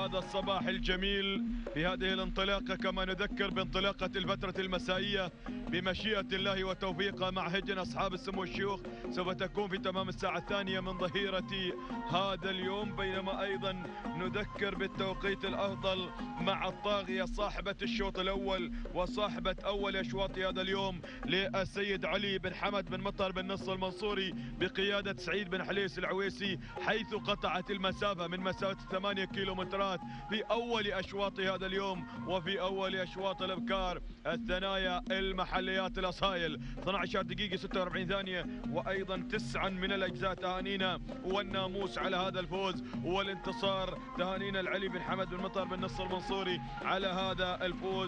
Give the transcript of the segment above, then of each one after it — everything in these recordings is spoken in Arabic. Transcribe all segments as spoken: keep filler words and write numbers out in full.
هذا الصباح الجميل في هذه الانطلاقة. كما نذكر بانطلاقة الفترة المسائية بمشيئة الله وتوفيقه مع هجن أصحاب السمو الشيوخ سوف تكون في تمام الساعة الثانية من ظهيرة هذا اليوم، بينما أيضا نذكر بالتوقيت الأفضل مع الطاغية صاحبة الشوط الأول وصاحبة أول أشواط هذا اليوم للسيد علي بن حمد بن مطر بن نصر المنصوري بقيادة سعيد بن حليس العويسي، حيث قطعت المسافة من مسافة ثمانية كيلومترات في أول أشواط هذا اليوم وفي أول أشواط الأبكار. الثنايا المحليات الأصايل اثنتي عشرة دقيقة ستة وأربعين ثانية، وأيضا تسعا من الأجزاء. تهانينا والناموس على هذا الفوز والانتصار، تهانينا العلي بن حمد بن مطر بن نصر المنصوري على هذا الفوز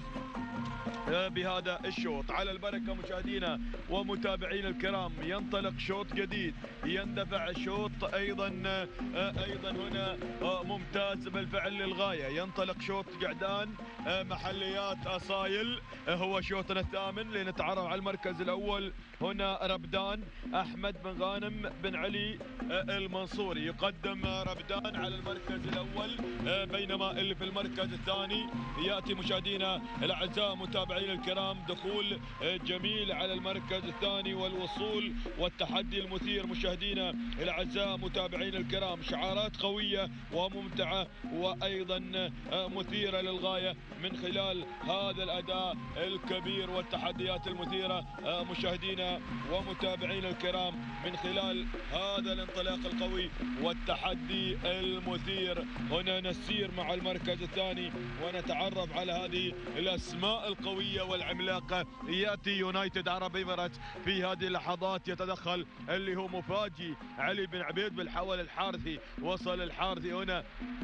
بهذا الشوط. على البركة مشاهدينا ومتابعينا الكرام، ينطلق شوط جديد، يندفع شوط أيضا أيضا هنا ممتاز بالفعل للغاية. ينطلق شوط قعدان محليات أصايل، هو شوطنا الثامن لنتعرف على المركز الأول. هنا ربدان أحمد بن غانم بن علي المنصوري، يقدم ربدان على المركز الأول، بينما اللي في المركز الثاني يأتي مشاهدينا الأعزاء متابعين الكرام دخول جميل على المركز الثاني والوصول والتحدي المثير. مشاهدينا الأعزاء متابعين الكرام، شعارات قوية وممتعة وأيضا مثيرة للغاية من خلال هذا الأداء الكبير والتحديات المثيرة. مشاهدينا ومتابعين الكرام، من خلال هذا الانطلاق القوي والتحدي المثير هنا نسير مع المركز الثاني ونتعرف على هذه الأسماء القوية والعملاقة. يأتي يونايتد عرب إمارات في هذه اللحظات، يتدخل اللي هو مفاجي علي بن عبيد بالحول الحارثي. وصل الحارثي هنا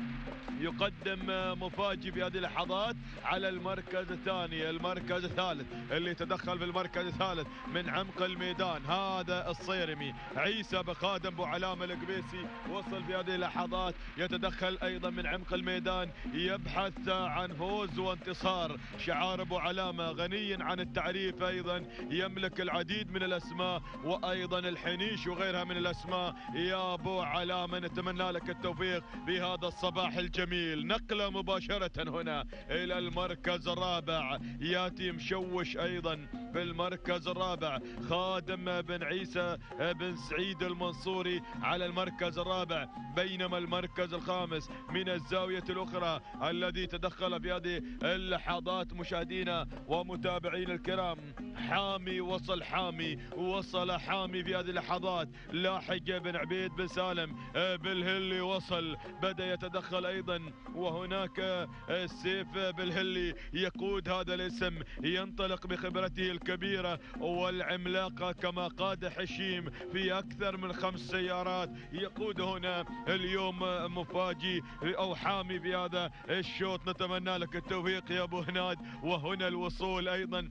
يقدم مفاجي في هذه اللحظات على المركز الثاني. المركز الثالث اللي تدخل في المركز الثالث من عمق الميدان هذا الصيرمي عيسى بخادم ابو علامه القبيسي، وصل في هذه اللحظات يتدخل ايضا من عمق الميدان، يبحث عن فوز وانتصار. شعار ابو علامه غني عن التعريف، ايضا يملك العديد من الاسماء وايضا الحنيش وغيرها من الاسماء. يا ابو علامه نتمنى لك التوفيق بهذا الصباح الجميل. نقله مباشره هنا الى المركز الرابع، ياتي مشوش ايضا في المركز الرابع خادم بن عيسى بن سعيد المنصوري على المركز الرابع، بينما المركز الخامس من الزاوية الأخرى الذي تدخل في هذه اللحظات مشاهدينا ومتابعين الكرام حامي. وصل حامي وصل حامي في هذه اللحظات. لاحق بن عبيد بن سالم بالهلي وصل، بدأ يتدخل أيضا، وهناك السيف بالهلي يقود هذا الاسم، ينطلق بخبرته الكبيرة والعملاقة كما قاد حشيم في أكثر من خمس سيارات. يقود هنا اليوم مفاجي أو حامي في هذا الشوط. نتمنى لك التوفيق يا أبو هناد. وهنا الوصول أيضا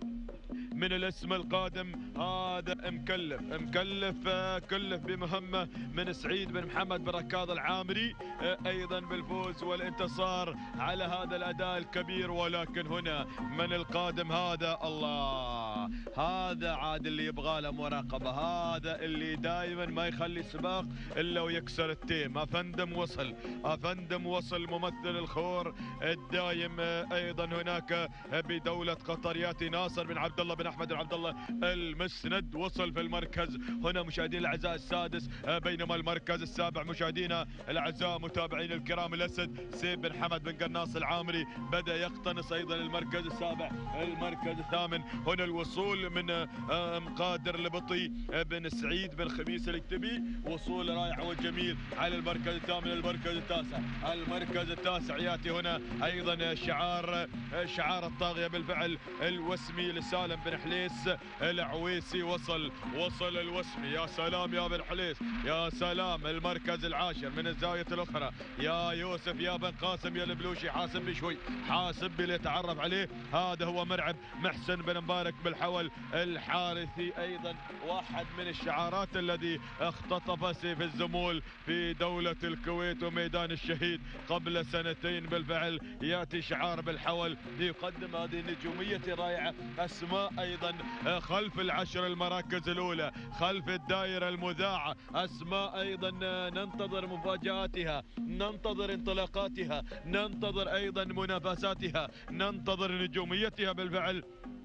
من الاسم القادم هذا مكلف مكلف كلف بمهمة من سعيد بن محمد بن ركاض العامري، ايضا بالفوز والانتصار على هذا الاداء الكبير. ولكن هنا من القادم هذا الله، هذا عاد اللي يبغى له مراقبة، هذا اللي دائما ما يخلي سباق الا ويكسر التيم. افندم وصل افندم وصل ممثل الخور الدايم. ايضا هناك بدولة قطر ياتي ناصر بن عبد الله بن احمد بن عبد الله المسند، وصل في المركز هنا مشاهدينا الاعزاء السادس، بينما المركز السابع مشاهدينا الاعزاء متابعين الكرام الاسد سيف بن حمد بن قناص العامري بدا يقتنص ايضا المركز السابع. المركز الثامن هنا الوصول من مقادر البطي بن سعيد بن خميس الكتبي، وصول رائع وجميل على المركز الثامن. المركز التاسع المركز التاسع ياتي هنا ايضا شعار شعار الطاغيه بالفعل الوسمي لسالم بن حليس العويسي. وصل وصل الوسمي، يا سلام يا بن حليس يا سلام. المركز العاشر من الزاوية الأخرى يا يوسف يا بن قاسم يا البلوشي، حاسب بي شوي حاسب بي ليتعرف عليه. هذا هو مرعب محسن بن مبارك بالحليس بالحول الحارثي، أيضا واحد من الشعارات الذي اختطف سيف الزمول في دولة الكويت وميدان الشهيد قبل سنتين. بالفعل يأتي شعار بالحول ليقدم هذه النجومية رائعة. أسماء أيضا خلف العشر المراكز الأولى، خلف الدائرة المذاعة، أسماء أيضا ننتظر مفاجآتها، ننتظر انطلاقاتها، ننتظر أيضا منافساتها، ننتظر نجوميتها بالفعل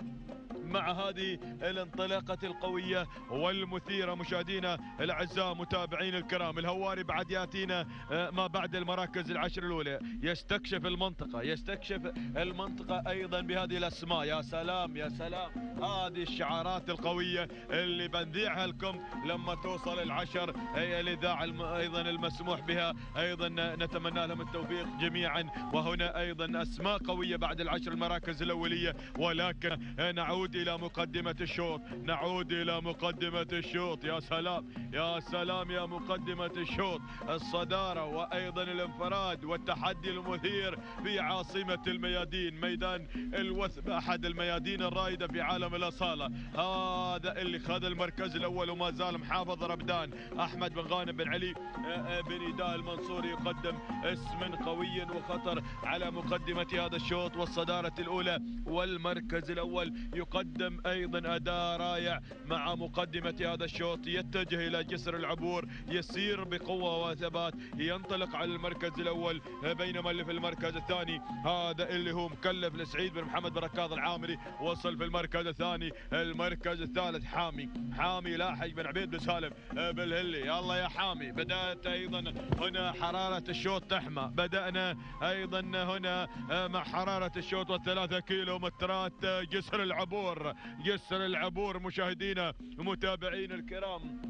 مع هذه الانطلاقة القوية والمثيرة. مشاهدينا الأعزاء متابعين الكرام، الهواري بعد يأتينا ما بعد المراكز العشر الأولى، يستكشف المنطقة، يستكشف المنطقة أيضا بهذه الأسماء. يا سلام يا سلام، هذه الشعارات القوية اللي بنذيعها لكم لما توصل العشر، هي الإذاعة أيضا المسموح بها. أيضا نتمنى لهم التوفيق جميعا. وهنا أيضا أسماء قوية بعد العشر المراكز الأولية، ولكن نعود إلى مقدمة الشوط، نعود إلى مقدمة الشوط. يا سلام يا سلام يا مقدمة الشوط، الصدارة وأيضا الانفراد والتحدي المثير في عاصمة الميادين، ميدان الوثب، أحد الميادين الرائدة في عالم الأصالة. هذا اللي خذ المركز الأول وما زال محافظ ربدان. أحمد بن غانم بن علي بن إيداء المنصوري يقدم اسم قوي وخطر على مقدمة هذا الشوط والصدارة الأولى، والمركز الأول يقدم أيضا أداء رائع مع مقدمة هذا الشوط. يتجه إلى جسر العبور، يسير بقوة وثبات، ينطلق على المركز الأول، بينما اللي في المركز الثاني هذا اللي هو مكلف لسعيد بن محمد بن ركاض العامري، وصل في المركز الثاني. المركز الثالث حامي، حامي لاحق بن عبيد بن سالم بالهلي. يلا يا حامي، بدأت أيضا هنا حرارة الشوط تحمى، بدأنا أيضا هنا مع حرارة الشوط والثلاثة كيلو مترات جسر العبور، جسر العبور مشاهدينا متابعين الكرام،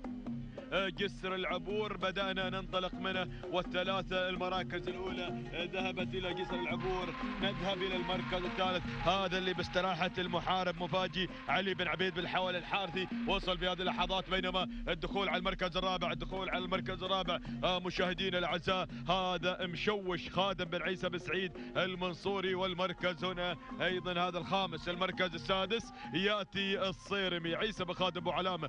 جسر العبور بدأنا ننطلق منه، والثلاثة المراكز الأولى ذهبت إلى جسر العبور. نذهب إلى المركز الثالث، هذا اللي باستراحة المحارب مفاجي علي بن عبيد بالحول الحارثي، وصل في هذه اللحظات. بينما الدخول على المركز الرابع، الدخول على المركز الرابع آه مشاهدينا الأعزاء، هذا مشوش خادم بن عيسى بن سعيد المنصوري. والمركز هنا أيضا هذا الخامس. المركز السادس يأتي الصيرمي عيسى بن خادم أبو علامة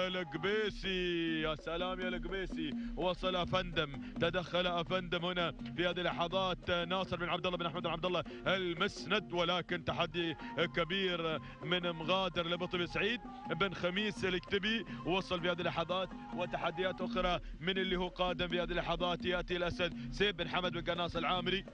القبيسي. سلام يا القبيسي، وصل افندم، تدخل افندم هنا في هذه اللحظات. ناصر بن عبد الله بن احمد بن عبد الله المسند، ولكن تحدي كبير من مغادر لبطل سعيد بن خميس الكتبي، وصل في هذه اللحظات. وتحديات اخرى من اللي هو قادم في هذه اللحظات، ياتي الاسد سيف بن حمد بن قناص العامري.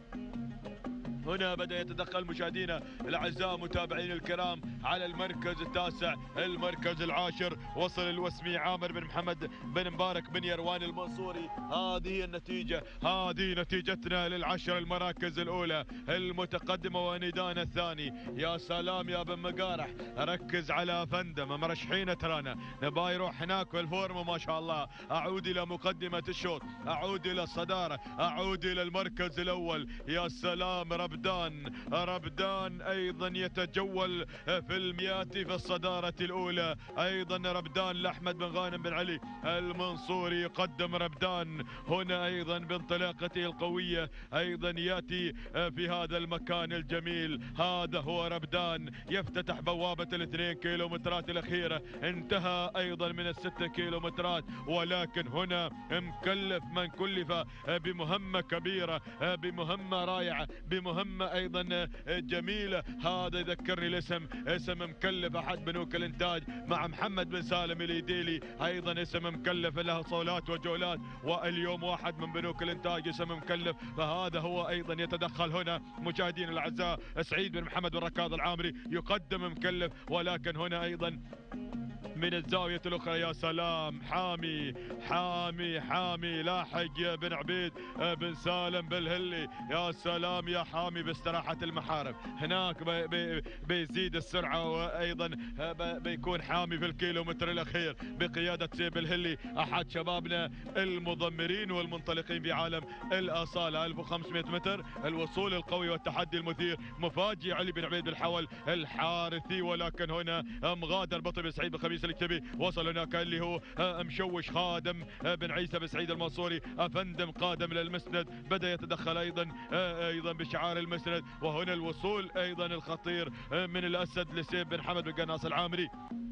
هنا بدأ يتدخل مشاهدينا الأعزاء متابعين الكرام على المركز التاسع. المركز العاشر وصل الوسمي عامر بن محمد بن مبارك بن يروان المنصوري. هذه النتيجة، هذه نتيجتنا للعشر المراكز الأولى المتقدمة وندان الثاني. يا سلام يا بن مقارح، ركز على فندم، مرشحين ترانا نبا يروح هناك في الفورم ما شاء الله. أعود إلى مقدمة الشوط، أعود إلى الصدارة، أعود إلى المركز الأول. يا سلام، ربدان، ربدان أيضا يتجول في المئات في الصدارة الأولى. أيضا ربدان لأحمد بن غانم بن علي المنصوري يقدم ربدان هنا أيضا بانطلاقته القوية. أيضا يأتي في هذا المكان الجميل، هذا هو ربدان يفتتح بوابة الاثنين كيلومترات الأخيرة. انتهى أيضا من الستة كيلومترات، ولكن هنا مكلف من كلف بمهمة كبيرة، بمهمة رائعة، بمهمة أيضا جميلة. هذا يذكرني الاسم، اسم مكلف أحد بنوك الإنتاج مع محمد بن سالم الإيديلي، أيضا اسم مكلف له صولات وجولات، واليوم واحد من بنوك الإنتاج اسم مكلف. فهذا هو أيضا يتدخل هنا مشاهدين الأعزاء سعيد بن محمد بن ركاض العامري يقدم مكلف، ولكن هنا أيضا من الزاوية الأخرى يا سلام، حامي حامي حامي لاحق بن عبيد بن سالم بالهلي. يا سلام يا حامي باستراحة المحارب، هناك بي بي بيزيد السرعة، وأيضا بيكون حامي في الكيلومتر الأخير بقيادة سيب الهلي، أحد شبابنا المضمرين والمنطلقين في عالم الأصالة. ألف وخمسمئة متر، الوصول القوي والتحدي المثير، مفاجئ علي بن عبيد بالحول الحارثي، ولكن هنا مغادر بطل سعيد بن خميس الكتبي. وصل هناك اللي هو مشوش خادم بن عيسى بن سعيد المنصوري افندم قادم للمسند، بدا يتدخل ايضا ايضا بشعار المسند. وهنا الوصول ايضا الخطير من الاسد لسيف بن حمد بن قناص العامري،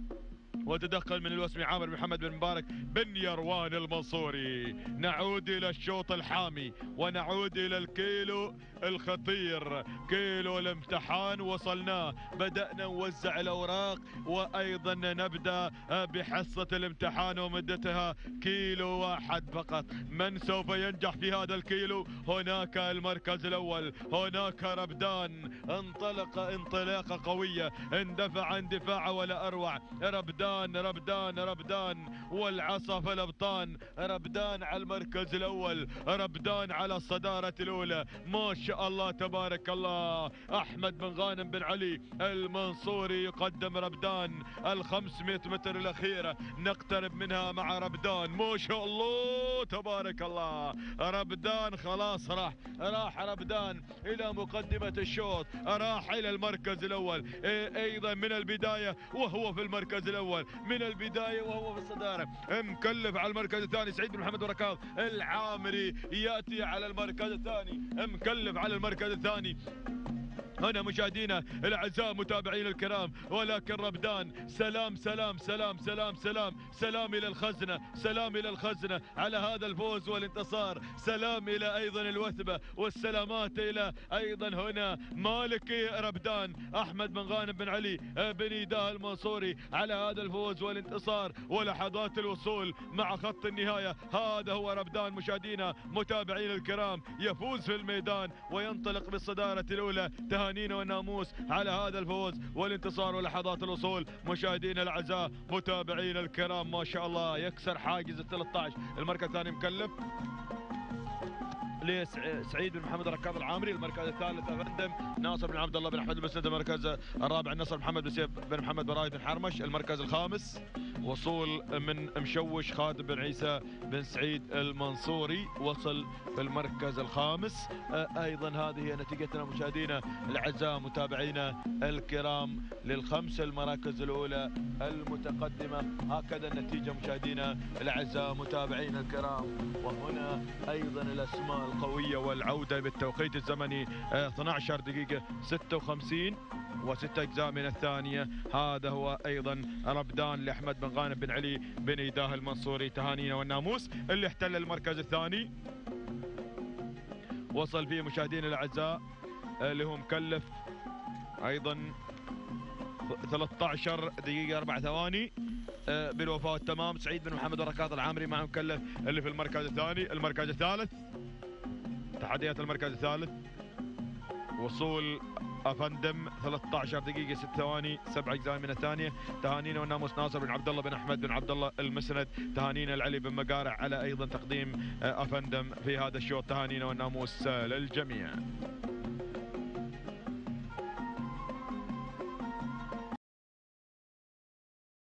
وتدخل من الوسمي عامر بن محمد بن مبارك بن يروان المنصوري. نعود الى الشوط الحامي ونعود الى الكيلو الخطير، كيلو الامتحان وصلناه. بدأنا نوزع الاوراق وايضا نبدأ بحصة الامتحان ومدتها كيلو واحد فقط. من سوف ينجح في هذا الكيلو؟ هناك المركز الاول، هناك ربدان انطلق انطلاقة قوية، اندفع اندفاع ولا اروع. ربدان ربدان ربدان والعصا في الابطان. ربدان على المركز الاول، ربدان على الصدارة الاولى. ما شاء الله تبارك الله. احمد بن غانم بن علي المنصوري يقدم ربدان ال خمسمئة متر الاخيرة، نقترب منها مع ربدان. ما شاء الله تبارك الله. ربدان خلاص راح راح ربدان الى مقدمة الشوط، راح الى المركز الاول ايضا من البداية وهو في المركز الاول، من البداية وهو في الصدارة. مكلف على المركز الثاني سعيد بن محمد بركات العامري، ياتي على المركز الثاني، مكلف على المركز الثاني. هنا مشاهدينا الاعزاء متابعين الكرام، ولكن ربدان سلام سلام سلام سلام سلام سلام الى الخزنه، سلام الى الخزنه على هذا الفوز والانتصار، سلام الى ايضا الوثبه، والسلامات الى ايضا هنا مالكي ربدان احمد بن غانم بن علي بن ايداه المنصوري على هذا الفوز والانتصار ولحظات الوصول مع خط النهايه. هذا هو ربدان مشاهدينا متابعين الكرام، يفوز في الميدان وينطلق بالصداره الاولى. تهانينا والناموس على هذا الفوز والانتصار ولحظات الوصول. مشاهدينا الاعزاء متابعين الكرام ما شاء الله يكسر حاجز ال ثلاثة عشر. المركز الثاني مكلف لسعيد بن محمد ركاب العامري، المركز الثالث افندم ناصر بن عبد الله بن احمد المسند، المركز الرابع النصر محمد بن سيف بن محمد برايد بن حرمش، المركز الخامس وصول من مشوش خادم بن عيسى بن سعيد المنصوري، وصل في المركز الخامس. ايضا هذه هي نتيجتنا مشاهدينا الاعزاء متابعينا الكرام للخمس المراكز الاولى المتقدمه. هكذا النتيجه مشاهدينا الاعزاء متابعينا الكرام. وهنا ايضا الاسماء القويه والعوده بالتوقيت الزمني اثنتي عشرة دقيقه ستة وخمسين وستة اجزاء من الثانيه. هذا هو ايضا ربدان لاحمد بن غانم بن علي بن ايداه المنصوري. تهانينا والناموس اللي احتل المركز الثاني، وصل فيه مشاهدينا الاعزاء اللي هو مكلف ايضا ثلاثة عشر دقيقة أربع ثواني بالوفاء والتمام. سعيد بن محمد بركات العامري مع مكلف اللي في المركز الثاني. المركز الثالث تحديات المركز الثالث وصول افندم ثلاثة عشر دقيقة ست ثواني سبع اجزاء من الثانية. تهانينا والناموس ناصر بن عبد الله بن احمد بن عبد الله المسند. تهانينا العلي بن مقارع على ايضا تقديم افندم في هذا الشوط. تهانينا والناموس للجميع.